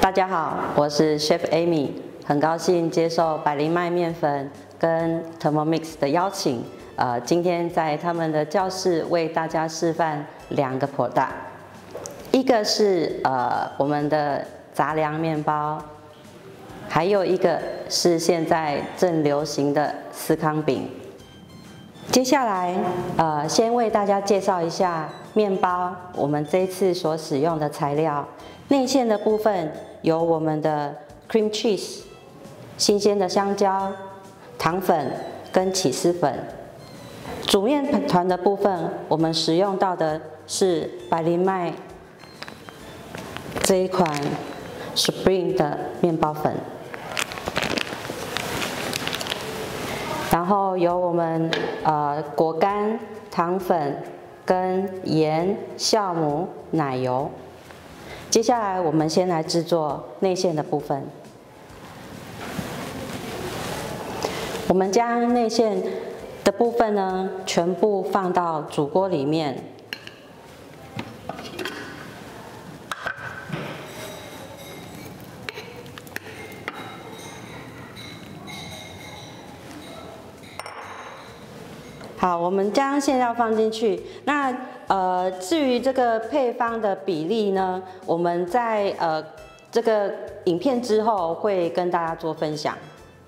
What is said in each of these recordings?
大家好，我是 Chef Amy， 很高兴接受百灵麦面粉跟 Thermomix 的邀请，今天在他们的教室为大家示范2个 product， 一个是我们的杂粮面包，还有一个是现在正流行的司康饼。接下来先为大家介绍一下面包，我们这一次所使用的材料。内馅的部分有我们的 cream cheese、新鲜的香蕉、糖粉跟起司粉。主面团的部分，我们使用到的是百灵麦这一款 Spring 的面包粉，然后有我们果干、糖粉跟盐、酵母、奶油。接下来我们先来制作内馅的部分。我们将内馅的部分呢，全部放到煮锅里面。好，我们将馅料放进去。那至于这个配方的比例呢，我们在这个影片之后会跟大家做分享。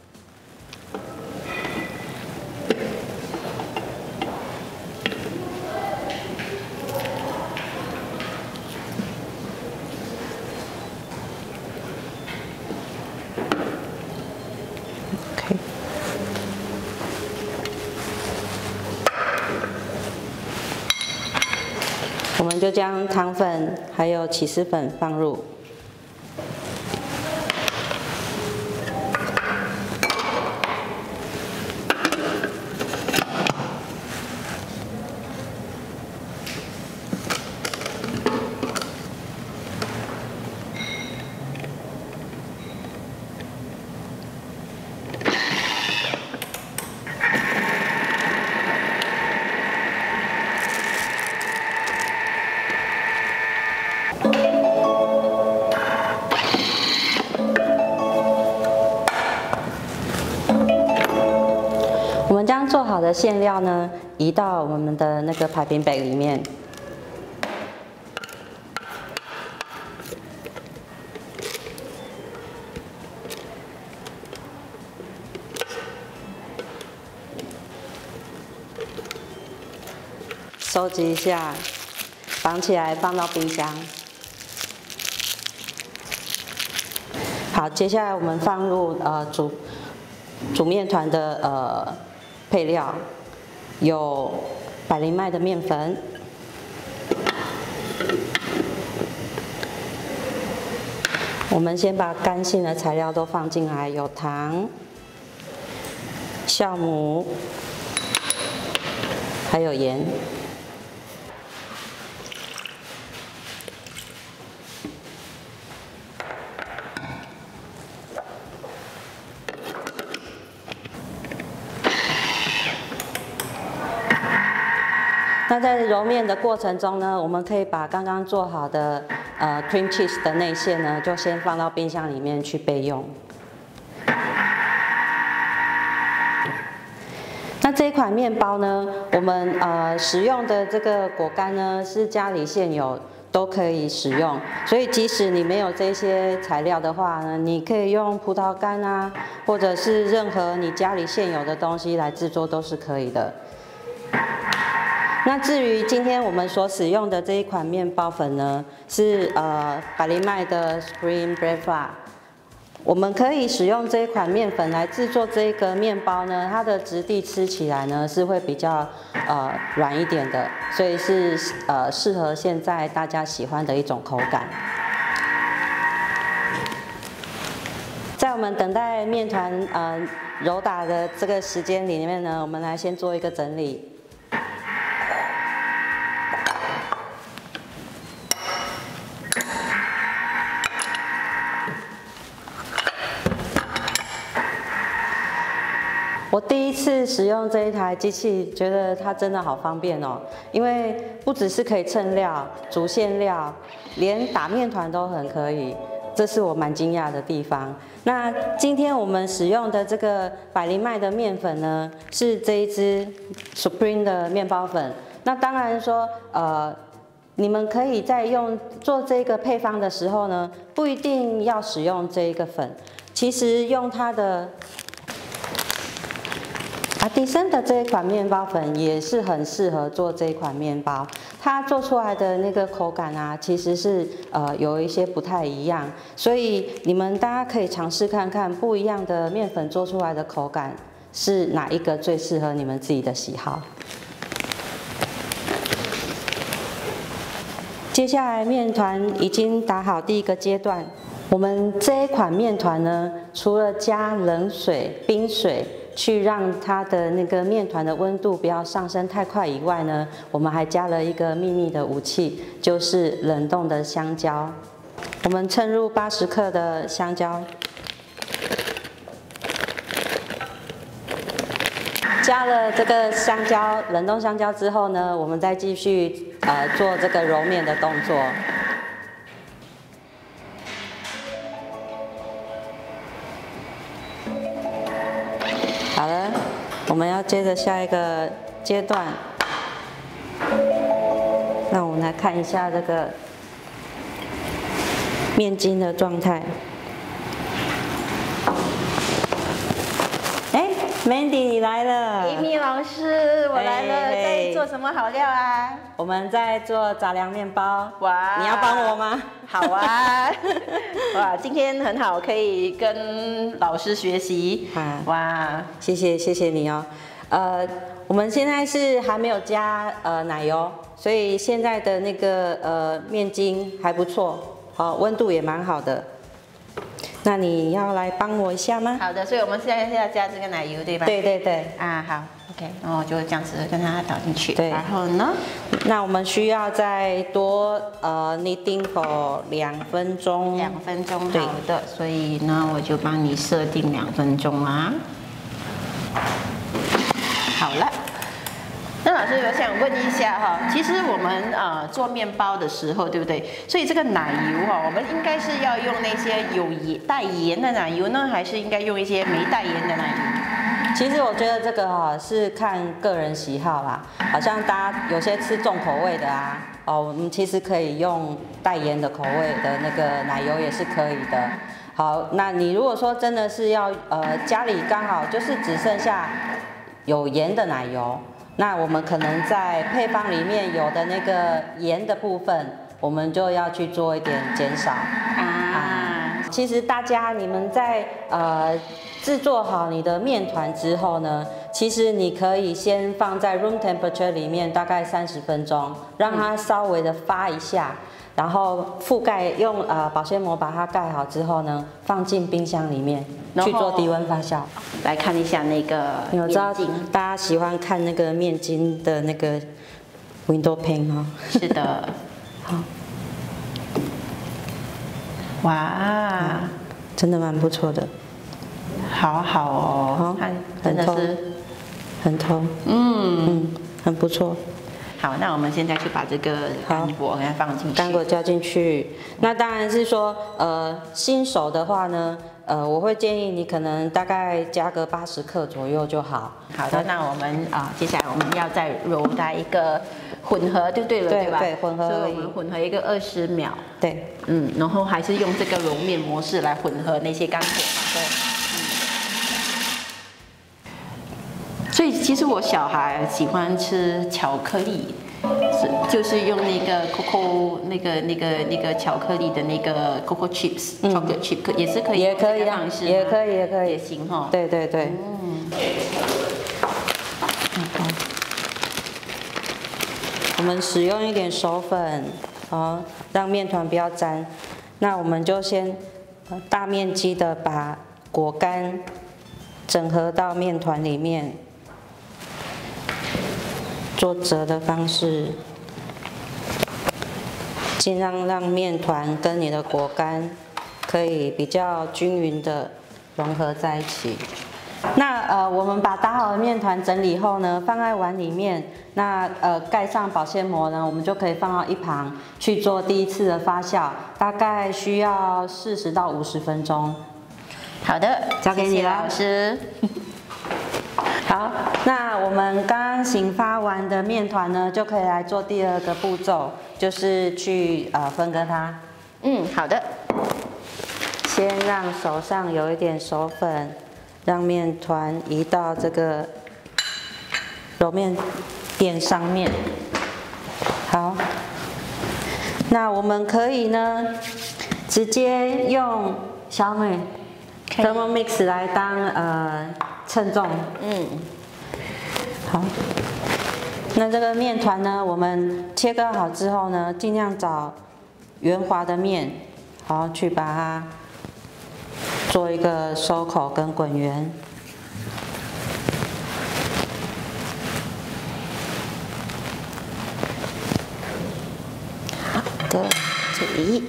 我们就将糖粉还有起司粉放入，我们将做好的馅料呢，移到我们的那个piping bag里面。收集一下，绑起来放到冰箱。好，接下来我们放入煮面团的配料，有百灵麦的面粉，我们先把干性的材料都放进来，有糖、酵母，还有盐。那在揉面的过程中呢，我们可以把刚刚做好的cream cheese 的内馅呢，就先放到冰箱里面去备用。那这一款面包呢，我们使用的这个果干呢，是家里现有都可以使用，所以即使你没有这些材料的话呢，你可以用葡萄干啊，或者是任何你家里现有的东西来制作都是可以的。那至于今天我们所使用的这一款面包粉呢，是百灵麦的 Spring Bread Flour。我们可以使用这一款面粉来制作这个面包呢，它的质地吃起来呢是会比较软一点的，所以是适合现在大家喜欢的一种口感。在我们等待面团揉打的这个时间里面呢，我们来先做一个整理。我第一次使用这一台机器，觉得它真的好方便哦，因为不只是可以称料、煮馅料，连打面团都很可以。 这是我蛮惊讶的地方。那今天我们使用的这个百灵麦的面粉呢，是这一支 Supreme 的面包粉。那当然说，你们可以在做这个配方的时候呢，不一定要使用这一个粉，其实用它的迪生的这一款面包粉也是很适合做这一款面包。它做出来的那个口感啊，其实是有一些不太一样，所以你们大家可以尝试看看不一样的面粉做出来的口感是哪一个最适合你们自己的喜好。接下来面团已经打好第一个阶段，我们这一款面团呢，除了加冷水、冰水去让它的那个面团的温度不要上升太快以外呢，我们还加了一个秘密的武器，就是冷冻的香蕉。我们称入80克的香蕉，加了这个香蕉，冷冻香蕉之后呢，我们再继续做这个揉面的动作。好了，我们要接着下一个阶段。那我们来看一下这个面筋的状态。Mandy 你来了 ，Amy 老师，我来了，在做什么好料啊？ 我们在做杂粮面包。 哇， 你要帮我吗？ 好啊，哇，今天很好，可以跟老师学习。哇， 谢谢你哦。我们现在是还没有加奶油，所以现在的那个面筋还不错，好，温度也蛮好的。那你要来帮我一下吗？ 好的，所以我们现在是要加这个奶油，对吧？ 对。 啊，好 ，OK， 然后就这样子跟它倒进去。 对。 然后呢？ 那我们需要再多kneading for 2分钟。 2分钟，好的。所以呢，我就帮你设定2分钟啊。好了。那老师，我想问一下哈，其实我们做面包的时候，对不对？所以这个奶油哈，我们应该是要用那些带盐的奶油呢，还是应该用一些没带盐的奶油？ 其实我觉得这个是看个人喜好啦，好像大家有些吃重口味的啊，我们其实可以用带盐的口味的那个奶油也是可以的。好，那你如果说真的是要家里刚好就是只剩下有盐的奶油。那我们可能在配方里面有的那个盐的部分，我们就要去做一点减少啊。其实大家你们在制作好你的面团之后呢，其实你可以先放在 room temperature 里面大概30分钟，让它稍微的发一下，然后覆盖用保鲜膜把它盖好之后呢，放进冰箱里面去做低温发酵。 来看一下那个我知道大家喜欢看那个面筋的那个 window pane 哈。 是的。 好。 哇， 真的蛮不错的。 好好哦，真的是很透。很不错。 好，那我们现在就把这个干果给它放进去。 干果加进去。那当然是说，新手的话呢，我会建议你可能大概加个80克左右就好。 好的，那我们接下来我们要再揉它一个混合就对了，对吧？ 对，混合而已。 所以我们混合一个20秒。 对。 然后还是用这个揉面模式来混合那些干果。 对。 所以其实我小孩喜欢吃巧克力，就是用那个 cocoa 那个巧克力的那个 cocoa chips chocolate chip 也是可以， 也可以啊，也可以也行哈。 对。我们使用一点手粉，让面团不要粘。那我们就先大面积的把果干整合到面团里面。做折的方式，尽量让面团跟你的果干可以比较均匀的融合在一起。 那我们把打好的面团整理后呢，放在碗里面。那盖上保鲜膜呢，我们就可以放到一旁去做第1次的发酵，大概需要40到50分钟。 好的， 交给你了， 老师。 好，那我们刚刚醒发完的面团呢，就可以来做第2个步骤，就是去分割它。 好的。 先让手上有一点手粉，让面团移到这个揉面垫上面。好，那我们可以呢，直接用小美 Thermomix 来当称重。好。那这个面团呢，我们切割好之后呢，尽量找圆滑的面，好去把它做一个收口跟滚圆。好的，这里。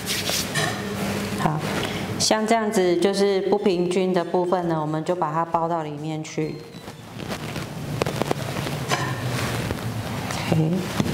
好，像这样子就是不平均的部分呢，我们就把它包到里面去。OK。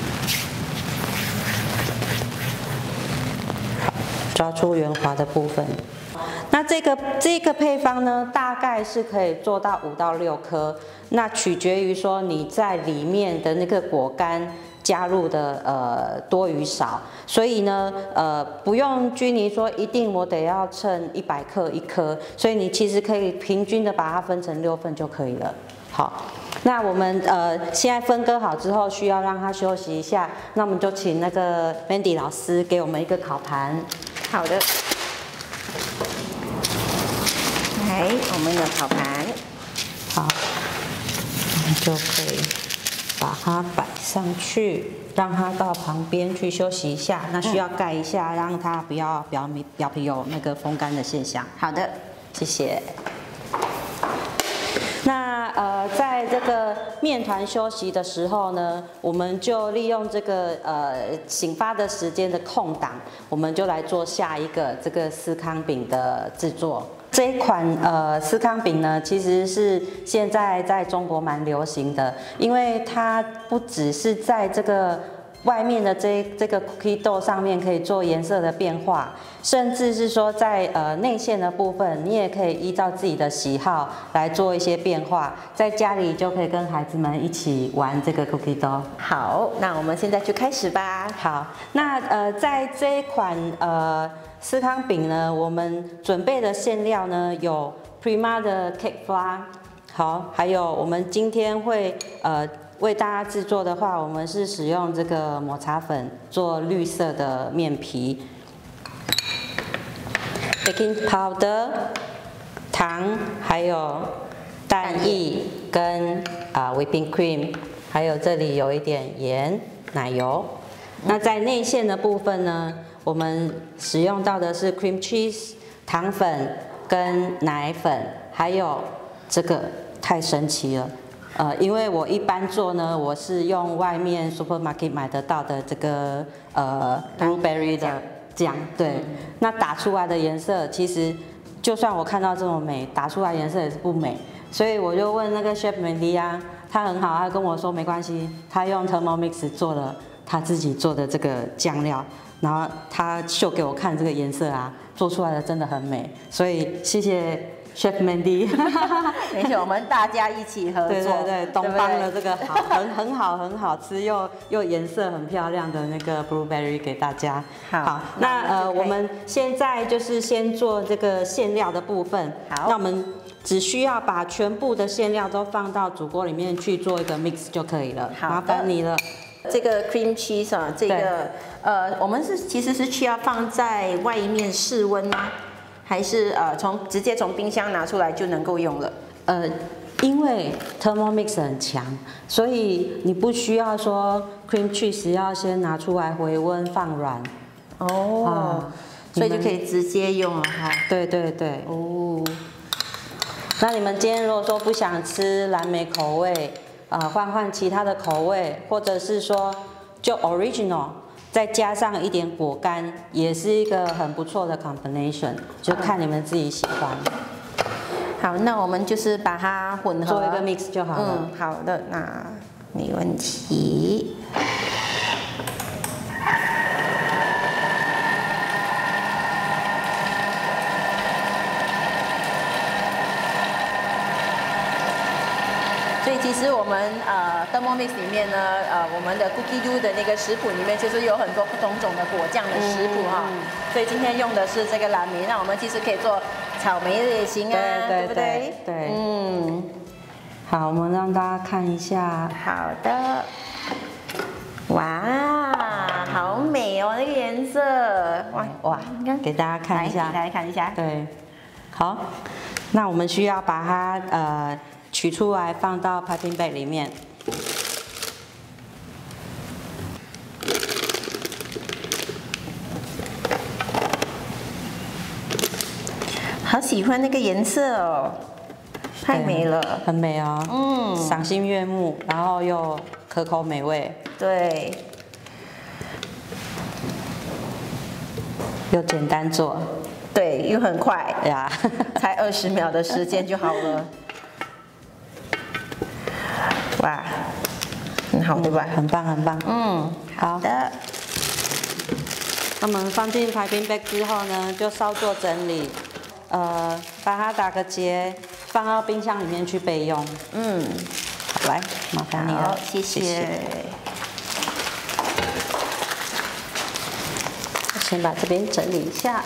抓出圆滑的部分。那这个配方呢，大概是可以做到5到6颗，那取决于说你在里面的那个果干加入的多与少，所以呢不用拘泥说一定我得要称100克1颗，所以你其实可以平均的把它分成6份就可以了。好，那我们现在分割好之后，需要让它休息一下，那我们就请那个 Mandy 老师给我们一个烤盘。 好的。来，我们的烤盘。 好，我们就可以把它摆上去，让它到旁边去休息一下。那需要盖一下，让它不要表皮有那个风干的现象。 好的， 谢谢。那在这个面团休息的时候呢，我们就利用这个醒发的时间的空档，我们就来做下一个这个司康饼的制作。这一款司康饼呢，其实是现在在中国蛮流行的，因为它不只是在这个外面的这个 cookie dough 上面可以做颜色的变化，甚至是说在内馅的部分，你也可以依照自己的喜好来做一些变化，在家里就可以跟孩子们一起玩这个 cookie dough。 好，那我们现在就开始吧。 好，那在这一款司康饼呢，我们准备的馅料呢有 Prima 的 cake flour， 好，还有我们今天会为大家制作的话，我们是使用这个抹茶粉做绿色的面皮 ，baking powder、糖，还有蛋液跟whipping cream， 还有这里有一点盐、奶油。那在内馅的部分呢，我们使用到的是 cream cheese、糖粉跟奶粉，还有这个太神奇了。因为我一般做呢，我是用外面 supermarket 买得到的这个blueberry 的酱，对，那打出来的颜色其实就算我看到这么美，打出来颜色也是不美，所以我就问那个 chef Mandy 啊，他很好，他跟我说没关系，他用 Thermomix 做了他自己做的这个酱料，然后他秀给我看这个颜色啊，做出来的真的很美，所以谢谢。Chef Mandy， 没事，我们大家一起合作， 对对对，东方的这个好，很好吃又颜色很漂亮的那个 blueberry 给大家。好，那我们现在就是先做这个馅料的部分。好，那我们只需要把全部的馅料都放到煮锅里面去做一个 mix 就可以了。麻烦你了。 这个 cream cheese 啊，这个我们其实是需要放在外面室温吗？还是直接从冰箱拿出来就能够用了？ 因为 Thermomix 很强，所以你不需要说 cream cheese 要先拿出来回温放软。 哦，所以就可以直接用了哈。 对对对。哦。那你们今天如果说不想吃蓝莓口味，换其他的口味，或者是说就 original。再加上一点果干，也是一个很不错的 combination， 就看你们自己喜欢。 好，那我们就是把它混合， 做一个 mix 就好了。 好的，那没问题。所以其实我们Thermomix 里面呢，我们的 Cookie Dough 的那个食谱里面，其实有很多不同种的果酱的食谱哈。所以今天用的是这个蓝莓，那我们其实可以做草莓的也行啊，对不对？ 对。好，我们让大家看一下。 好的。哇，好美哦，那个颜色。哇，你看， 给大家看一下。 给大家看一下。 对。好，那我们需要把它取出来，放到 piping bag 里面。 好喜欢那个颜色哦，太美了， 很美哦。赏心悦目，然后又可口美味。 对。 又简单做。 对，又很快呀， 才20秒的时间就好了。哇，很好，对吧？ 很棒，很棒。 好的。 那么放进piping bag之后呢，就稍作整理，把它打个结，放到冰箱里面去备用。好，来，麻烦你了， 谢谢。 先把这边整理一下。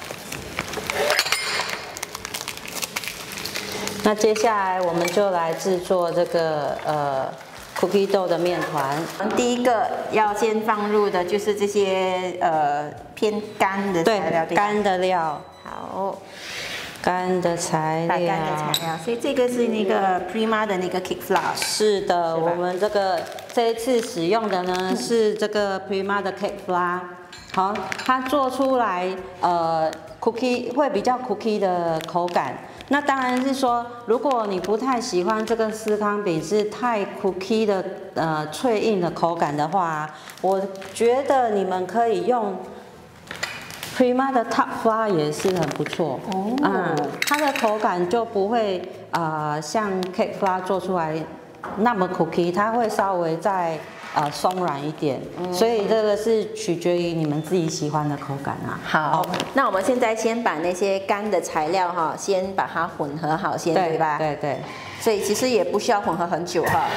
那接下来我们就来制作这个cookie dough 的面团。 第一个要先放入的就是这些偏干的材料， 对，干的料。 好， 干的材料。 干的材料，所以这个是那个 Prima 的那个 cake flour。 是的，我们这一次使用的呢是这个 Prima 的 cake flour。好，它做出来cookie 会比较 cookie 的口感。那当然是说，如果你不太喜欢这个司康饼是太 cookie 的脆硬的口感的话，我觉得你们可以用 Prima 的 Top Flour 也是很不错。它的口感就不会像 Cake Flour 做出来那么 cookie， 它会稍微再松软一点，所以这个是取决于你们自己喜欢的口感啊。 好，那我们现在先把那些干的材料哈，先把它混合好先，对吧？ 对对。 所以其实也不需要混合很久哈。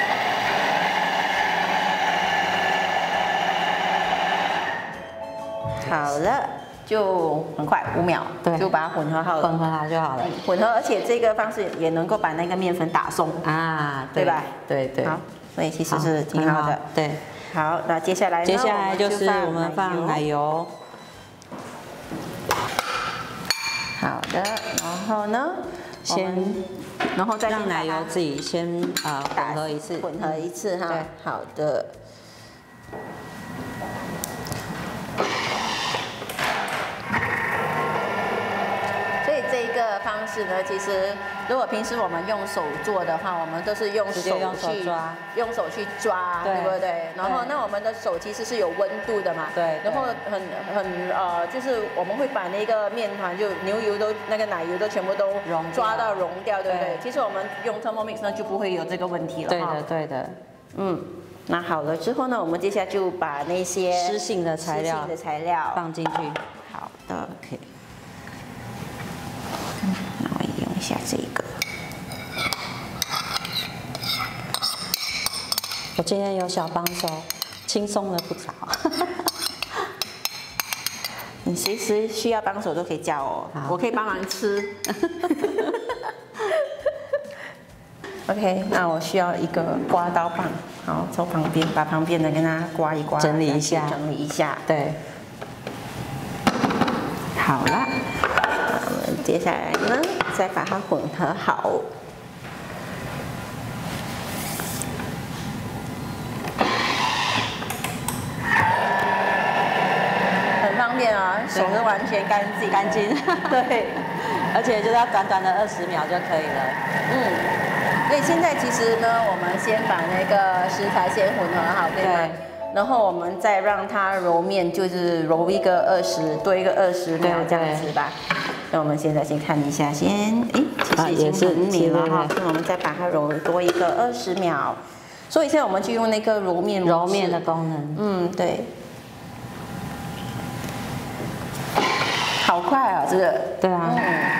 好了，就很快5秒， 对， 就把它混合好了， 混合好就好了。 混合，而且这个方式也能够把那个面粉打松啊， 对吧？ 对对。 好，所以其实是挺好的。 对。 好，那接下来呢？ 接下来就是我们放奶油。 好的，然后呢，然后再让奶油自己先混合一次。 混合一次哈。对，好的。这个方式呢，其实如果平时我们用手做的话，我们都是用手去抓，对不对？然后那我们的手其实是有温度的嘛， 对。 然后就是我们会把那个面团就牛油都那个奶油都全部都抓到溶掉，对不对？其实我们用 Thermomix 呢就不会有这个问题了。 对的，对的。 那好了之后呢，我们接下来就把那些湿性的材料放进去。 好的 ，OK。那我也用一下这个。 我今天有小帮手，轻松了不少。 你随时需要帮手都可以叫我，我可以帮忙吃。OK， 那我需要一个刮刀棒，好，从旁边把旁边的跟它刮一刮， 整理一下，对。 好了。我们接下来呢，再把它混合好。很方便啊，手是完全干净。对， 而且就是要短短的20秒就可以了。 所以现在其实呢，我们先把那个食材先混合好，对吗？然后我们再让它揉面，就是揉一个多一个20秒这样子吧。 那我们现在先看一下，先，其实已经很美了哈。那我们再把它揉多一个20秒。所以现在我们就用那个揉面的功能。 对。好快啊，这个。 对啊。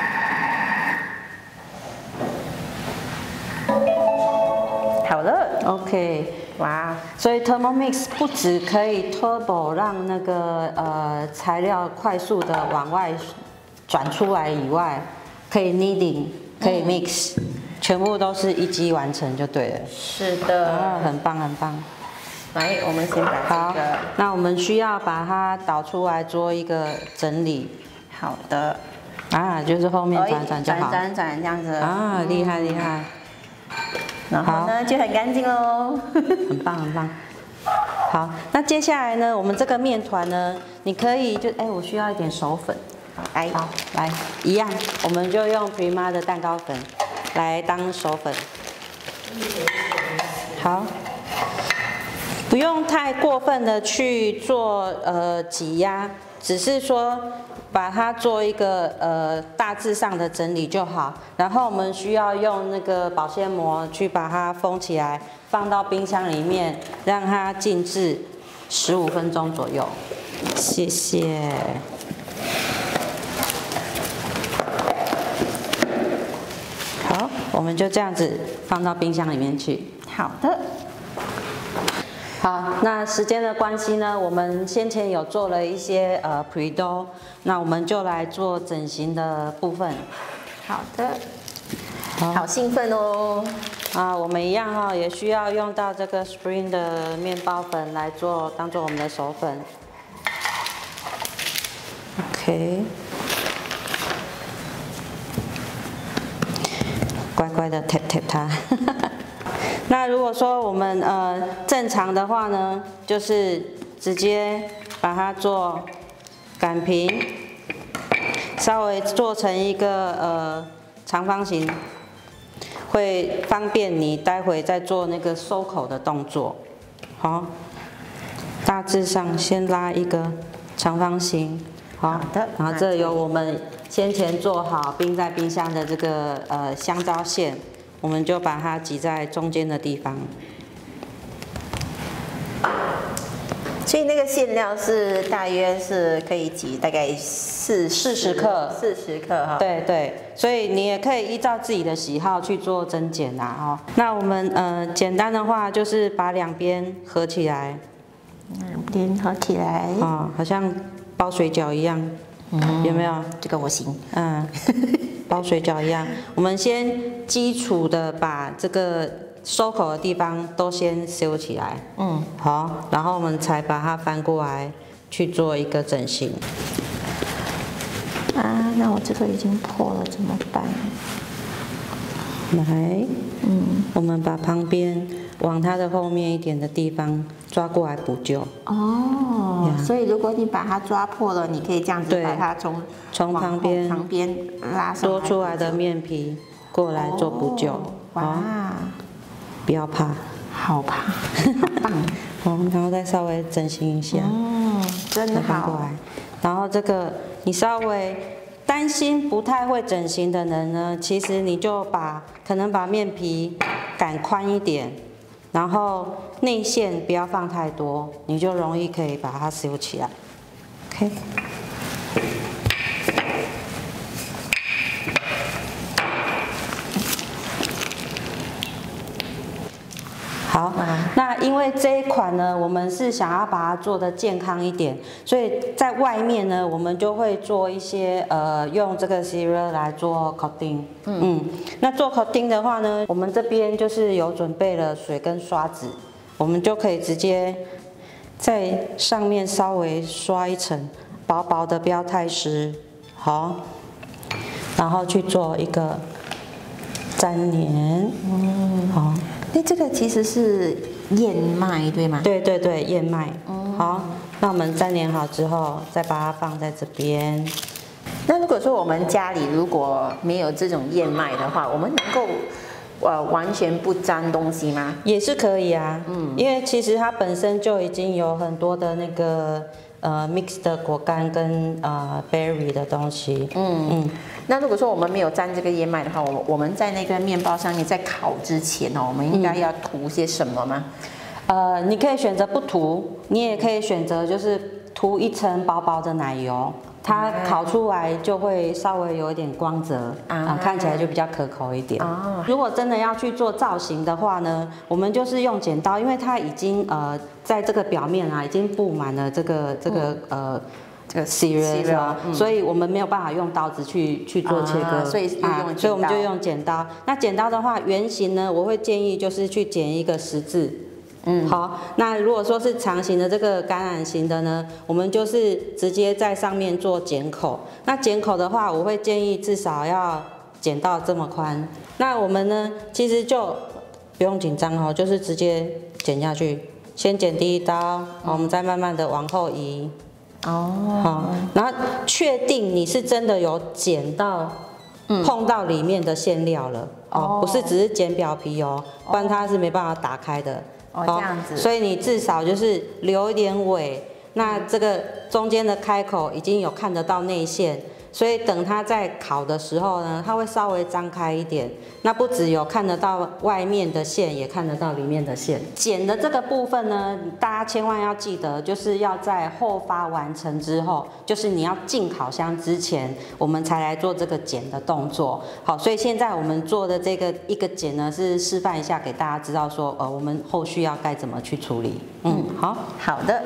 好了 ，OK， 哇， 所以 Thermomix 不只可以 turbo 让那个材料快速的往外转出来以外，可以 kneading， 可以 mix，全部都是一机完成就对了。 是的， 很棒很棒。 来，我们先把这个， 那我们需要把它倒出来做一个整理。 好的。 就是后面转就好。 转这样子。 厉害厉害。 然后呢就很干净喽， 很棒很棒。好，那接下来呢，我们这个面团呢，你可以我需要一点手粉。来，一样，我们就用 Prima 的蛋糕粉来当手粉。好，不用太过分的去做挤压，只是说把它做一个大致上的整理就好。然后我们需要用那个保鲜膜去把它封起来，放到冰箱里面，让它静置15分钟左右。谢谢。好，我们就这样子放到冰箱里面去。 好的。 好，那时间的关系呢，我们先前有做了一些pre-dough， 那我们就来做整形的部分。 好的，好兴奋哦！ 我们一样也需要用到这个 Spring 的面包粉来做，当做我们的手粉。OK， 乖乖的 tap 它。那如果说我们正常的话呢，就是直接把它做擀平，稍微做成一个长方形，会方便你待会再做那个收口的动作。好，大致上先拉一个长方形，好的，然后这有我们先前做好冰在冰箱的这个香蕉馅。我们就把它挤在中间的地方。 所以那个馅料是大约是可以挤大概40克，40克哈。 对对，所以你也可以依照自己的喜好去做增减哈。那我们简单的话就是把两边合起来。 两边合起来。 好像包水饺一样，有没有？ 这个我行。 包水饺一样，我们先基础的把这个收口的地方都先修起来，好，然后我们才把它翻过来去做一个整形。 那我这个已经破了，怎么办？ 来，我们把旁边往它的后面一点的地方抓过来补救。 所以如果你把它抓破了，你可以这样子把它从旁边拉上多出来的面皮过来做补救。 哇， 不要怕， 好怕，好棒。 然后再稍微整形一下。 真的好。 过来，然后这个你稍微担心不太会整形的人呢，其实你就可能把面皮擀宽一点。然后内馅不要放太多，你就容易可以把它修起来。OK。好，那因为这一款呢，我们是想要把它做的健康一点，所以在外面呢，我们就会做一些用这个 cereal 来做 coating。那做 coating 的话呢，我们这边就是有准备了水跟刷子，我们就可以直接在上面稍微刷一层薄薄的，不要太湿。好，然后去做一个粘连。好。 这个其实是燕麦对吗？ 对对对，燕麦。好，那我们粘连好之后，再把它放在这边。 那如果说我们家里如果没有这种燕麦的话，我们能够完全不沾东西吗？ 也是可以啊。因为其实它本身就已经有很多的那个 mix 的果干跟berry 的东西。 那如果说我们没有沾这个燕麦的话，我们在那个面包上面在烤之前哦，我们应该要涂些什么吗？ 你可以选择不涂，你也可以选择就是涂一层薄薄的奶油。它烤出来就会稍微有一点光泽看起来就比较可口一点。如果真的要去做造型的话呢，我们就是用剪刀，因为它已经在这个表面已经布满了这个 cereal， 所以我们没有办法用刀子去做切割， 所以我们就用剪刀。那剪刀的话，圆形呢，我会建议就是去剪一个十字。好，那如果说是长形的这个橄榄形的呢，我们就是直接在上面做剪口。那剪口的话，我会建议至少要剪到这么宽。那我们呢，其实就不用紧张哦，就是直接剪下去，先剪第一刀，我们再慢慢的往后移。好，然后确定你是真的有剪到。碰到里面的馅料了不是只是剪表皮不然它是没办法打开的。 这样子， 所以你至少就是留一点尾，那这个中间的开口已经有看得到内馅，所以等它在烤的时候呢，它会稍微张开一点。那不只有看得到外面的馅，也看得到里面的馅。剪的这个部分呢，大家千万要记得，就是要在后发完成之后，就是你要进烤箱之前，我们才来做这个剪的动作。好，所以现在我们做的这个一个剪呢，是示范一下给大家知道说，我们后续要该怎么去处理。 好的。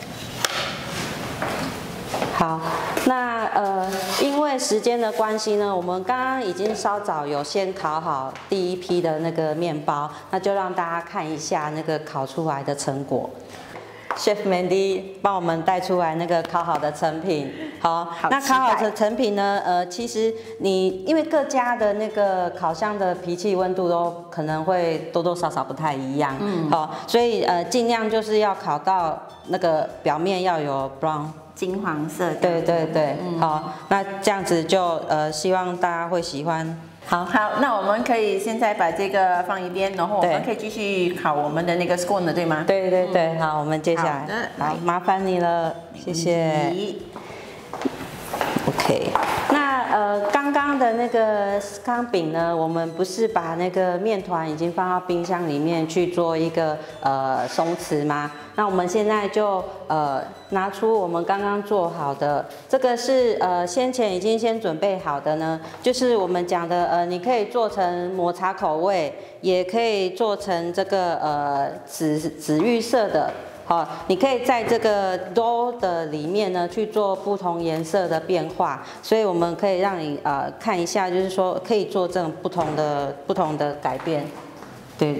好，那因为时间的关系呢，我们刚刚已经稍早有先烤好第一批的那个面包，那就让大家看一下那个烤出来的成果。Chef Mandy 帮我们带出来那个烤好的成品。好，那烤好的成品呢，其实你因为各家的那个烤箱的脾气温度都可能会多多少少不太一样，好，所以尽量就是要烤到那个表面要有 brown。 金黄色， 对，好，那这样子就希望大家会喜欢。 好，那我们可以现在把这个放一边，然后我们可以继续烤我们的那个 scone 了，对吗？ 对，好，我们接下来，好，麻烦你了，谢谢。OK， 那刚刚的那个司康饼呢，我们不是把那个面团已经放到冰箱里面去做一个松弛吗？那我们现在就拿出我们刚刚做好的，这个是先前已经先准备好的呢，就是我们讲的你可以做成抹茶口味，也可以做成这个紫玉色的。好，你可以在这个 dough 的里面呢去做不同颜色的变化，所以我们可以让你看一下，就是说可以做这种不同的改变。对，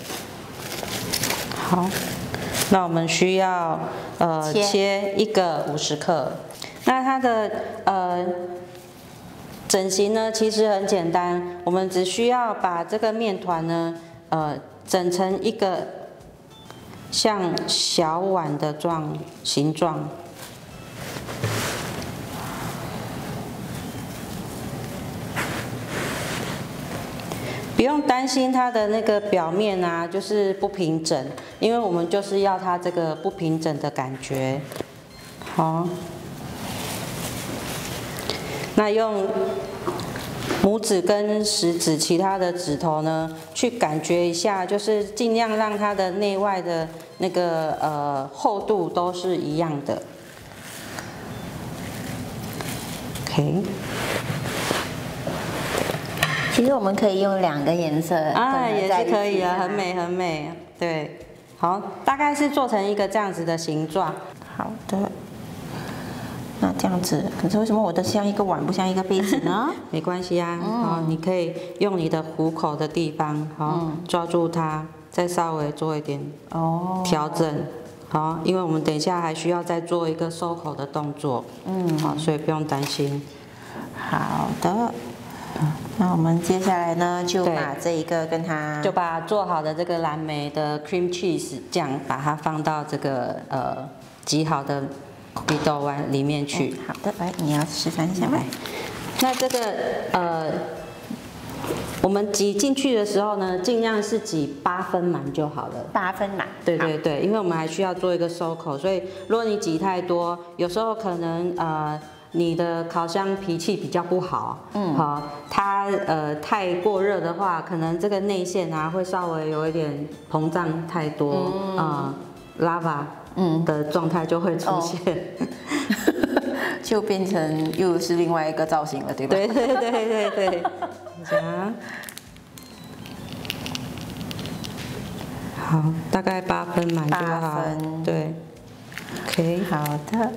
好，那我们需要切一个50克，那它的整形呢其实很简单，我们只需要把这个面团呢整成一个像小碗的形状，不用担心它的那个表面就是不平整，因为我们就是要它这个不平整的感觉。好，那用拇指跟食指，其他的指头呢，去感觉一下，就是尽量让它的内外的那个厚度都是一样的。OK。 其实我们可以用2个颜色也是可以的，很美。对，好，大概是做成一个这样子的形状。 好的。那这样子，可是为什么我的像一个碗不像一个杯子呢？ 没关系啊，好，你可以用你的虎口的地方，好，抓住它，再稍微做一点调整，好，因为我们等一下还需要再做一个收口的动作，好，所以不用担心。 好的，那我们接下来呢，就把这一个跟它， 就把做好的这个蓝莓的 cream cheese 酱，把它放到这个挤好的绿豆丸里面去。 好的，来，你要示范一下吗？ 那这个我们挤进去的时候呢，尽量是挤8分满就好了。 8分满。 对对对，因为我们还需要做一个收口，所以如果你挤太多，有时候可能你的烤箱脾气比较不好，好，它太过热的话，可能这个内馅啊会稍微有一点膨胀太多，lava 的状态就会出现。 就变成又是另外一个造型了，对吧？ 对对对对对，这样，好，大概8分满就好。 8分， 对 ，OK， 好的。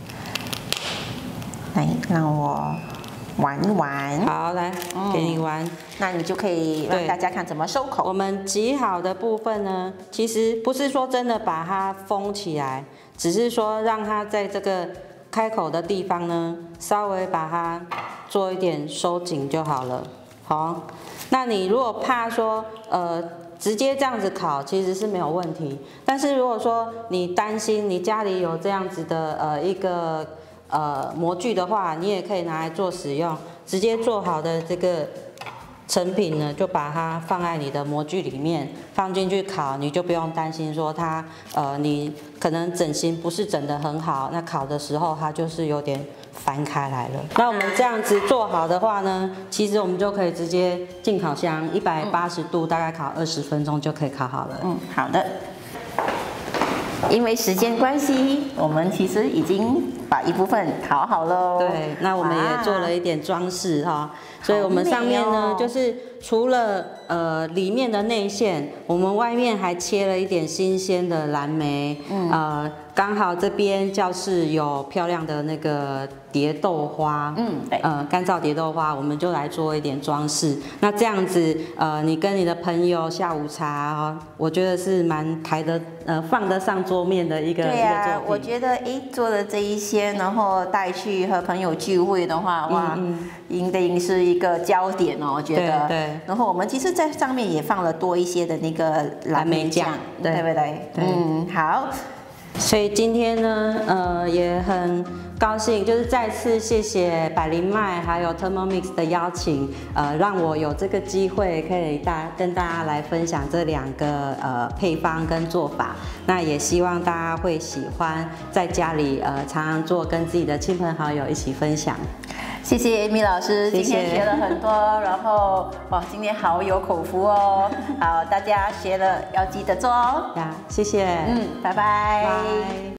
来，让我玩一玩。 好，来，给你玩。 那你就可以让大家看怎么收口。 我们挤好的部分呢，其实不是说真的把它封起来，只是说让它在这个开口的地方呢，稍微把它做一点收紧就好了。好，那你如果怕说直接这样子烤，其实是没有问题。但是如果说你担心你家里有这样子的一个模具的话，你也可以拿来做使用。直接做好的这个成品呢，就把它放在你的模具里面，放进去烤，你就不用担心说它你可能整形不是整得很好，那烤的时候它就是有点翻开来了。那我们这样子做好的话呢，其实我们就可以直接进烤箱，180度，大概烤20分钟就可以烤好了。 好的。因为时间关系，我们其实已经把一部分烤好喽。 对，那我们也做了一点装饰哈，所以我们上面呢，就是除了里面的内馅，我们外面还切了一点新鲜的蓝莓，刚好这边教室有漂亮的那个蝶豆花，对，干燥蝶豆花，我们就来做一点装饰。那这样子，你跟你的朋友下午茶，我觉得是蛮放得上桌面的一个对啊， 一个作品。 我觉得做的这一些，然后带去和朋友聚会的话，哇，一定是一个焦点哦，我觉得。对。然后我们其实，在上面也放了多一些的那个蓝莓酱，对不对？对。好。 所以今天呢，也很高兴，就是再次谢谢百灵麦还有 Thermomix 的邀请，让我有这个机会可以跟大家来分享这2个配方跟做法。那也希望大家会喜欢，在家里常常做，跟自己的亲朋好友一起分享。 谢谢 Amy 老师， 谢谢， 今天学了很多，然后哇，今天好有口福哦。好，大家学了要记得做哦。 谢谢， 拜拜。